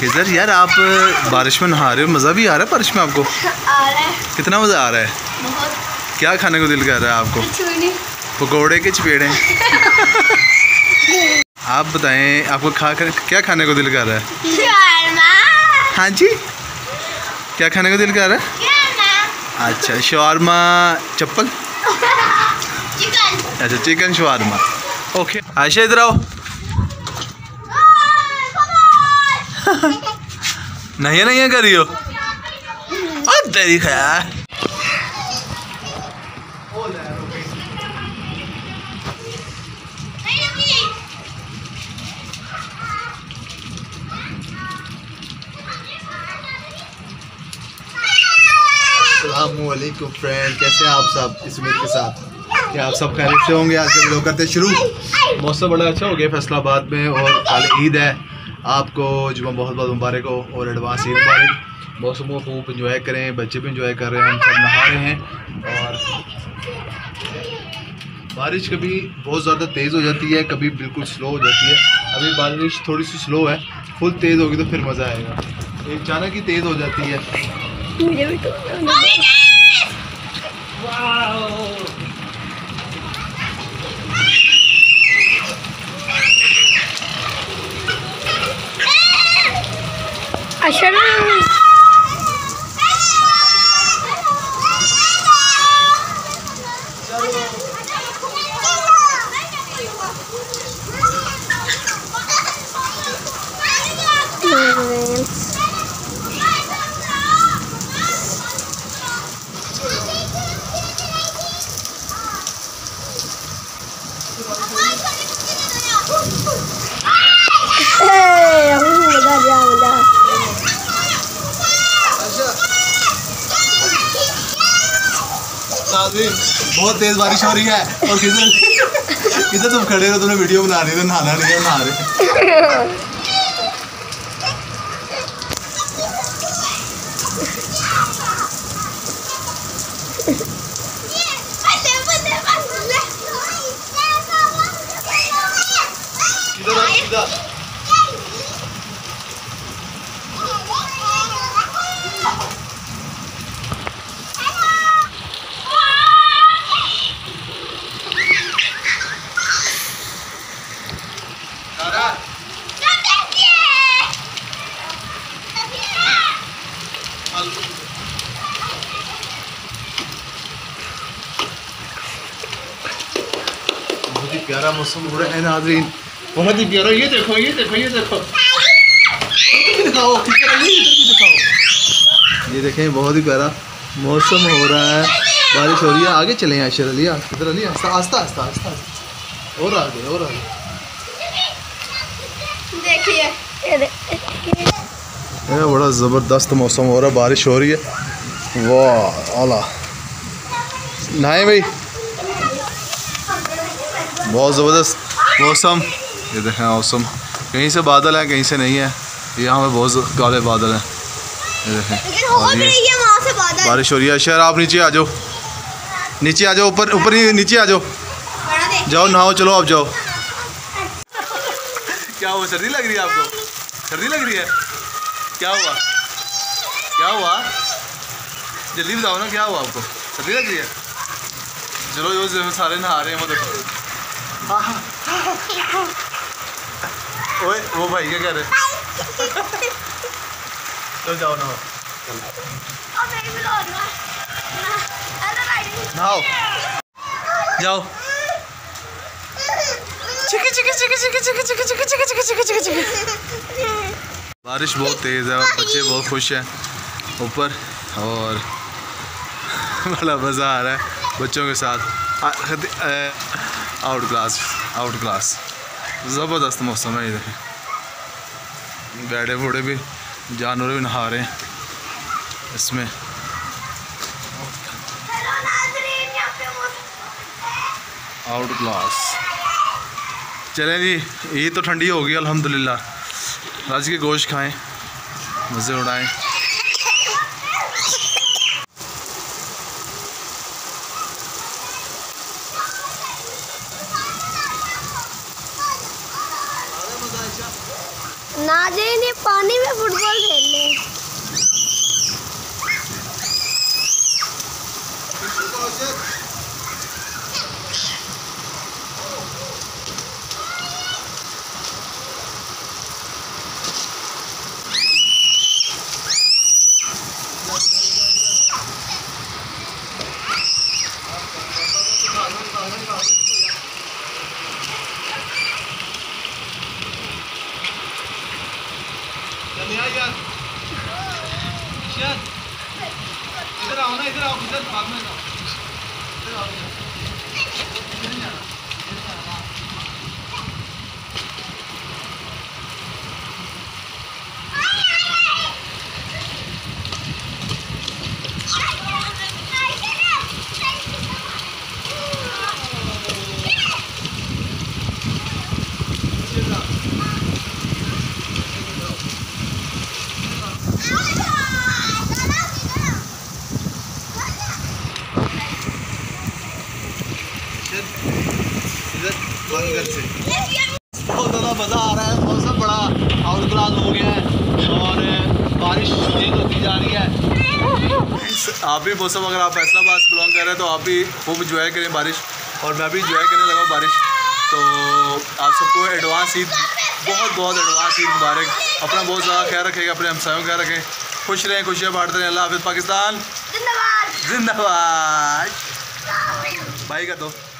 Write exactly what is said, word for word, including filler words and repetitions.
खिजर यार आप बारिश में नहा रहे हो, मज़ा भी आ रहा है बारिश में आपको? आ रहा है। कितना मज़ा आ रहा है? बहुत। क्या खाने को दिल कर रहा है आपको? पकौड़े के चपेड़े? आप बताएं आपको खा कर क्या खाने को दिल कर रहा है? हाँ जी, क्या खाने को दिल कर रहा है? अच्छा शवारमा चप्पल, अच्छा चिकन शवारमा। ओके आयशा इधर आओ। नहीं नहीं कर रही हो तेरी खैर। अस्सलामुअलैकुम फ्रेंड, कैसे हैं आप सब? इस उम्मीद के साथ कि आप सब खैरियत से होंगे। आज के वीडियो करते शुरू। मौसम बड़ा अच्छा हो गया फैसलाबाद में और कल ईद है। आपको जुम्मा बहुत बहुत मुबारक हो और एडवांस ईद मुबारक। मौसम को खूब इंजॉय करें, बच्चे भी इंजॉय कर रहे हैं, हम सब नहा रहे हैं। और बारिश कभी बहुत ज़्यादा तेज़ हो जाती है, कभी बिल्कुल स्लो हो जाती है। अभी बारिश थोड़ी सी स्लो है, फुल तेज़ होगी तो फिर मज़ा आएगा। एक अचानक ही तेज़ हो जाती है। मुझे भी तो अच्छा बहुत तेज बारिश हो रही है और किधर किधर तुम खड़े हो, तुमने वीडियो बना रही हो, नहाना नहीं है, नहा रहे। बहुत ही प्यारा मौसम हो रहा है नाज़रीन, बहुत ही प्यारा। ये देखो ये देखो ये देखो दिखाओ, इधर भी दिखाओ। ये देखें बहुत ही प्यारा मौसम हो रहा है, बारिश हो रही है। आगे चलें आयशा, अलिया इधर, अलिया आस्ता आस्ता आस्ता आस्ता और आगे और आगे। देखिए ये बड़ा ज़बरदस्त मौसम हो रहा है, बारिश हो रही है। वाह आला नहाए भाई, बहुत ज़बरदस्त मौसम। ये देखें मौसम, कहीं से बादल है कहीं से नहीं है, यहाँ पे बहुत काले बादल हैं। ये देखें और ये बारिश हो रही है। शहर आप नीचे आ जाओ, नीचे आ जाओ, ऊपर ऊपर ही नीचे आ जाओ, जाओ नहाओ, चलो आप जाओ। क्या हुआ, सर्दी लग रही है आपको? सर्दी लग रही है? क्या हुआ क्या हुआ जल्दी बताओ ना, क्या हुआ आपको? सर्दी लग रही है? चलो जो सारे नहा रहे हैं वो देखो। ओए वो भाई क्या कह रहे हैं? चलो जाओ नहाओ, नहाओ जाओ। चिकी चिकी चिकी चिकी चिकी चिकी चिकी चिकी चिकी चिकी चिकी। बारिश बहुत तेज़ है और बच्चे बहुत खुश हैं ऊपर, और बड़ा मज़ा आ रहा है बच्चों के साथ। आउट क्लास आउट क्लास ज़बरदस्त मौसम है। ये देखें बैठे बूढ़े भी, जानवर भी नहा रहे हैं इसमें। आउट क्लास चलें जी, ये तो ठंडी हो गई अल्हम्दुलिल्लाह। राज के गोश्त खाएं, मज़े उड़ाएं। ना नाज़रीन, ये पानी में फुटबॉल खेल ले। इधर आओ ना, इधर आओ, इधर भाग में जाओ, इधर आओ, इधर नहीं जाना, इधर इधर से बहुत ज़्यादा मज़ा आ रहा है। मौसम बड़ा आउट क्लास हो गया है और बारिश तेज होती जा रही है। आप भी मौसम, अगर आप फैसलाबाद से बिलोंग कर रहे हैं तो आप भी खूब इंजॉय करें बारिश, और मैं भी इंजॉय करने लगा बारिश। तो आप सबको एडवांस ईद, बहुत बहुत एडवांस ईद मुबारक। अपना बहुत ज़्यादा ख्याल रखेगा, अपने हमसायों का ख्याल रखें, खुश रहें, खुशियाँ बांटते रहें। अल्लाह हाफ़िज़। पाकिस्तान जिंदाबाद, जिंदाबाद। भाई का दो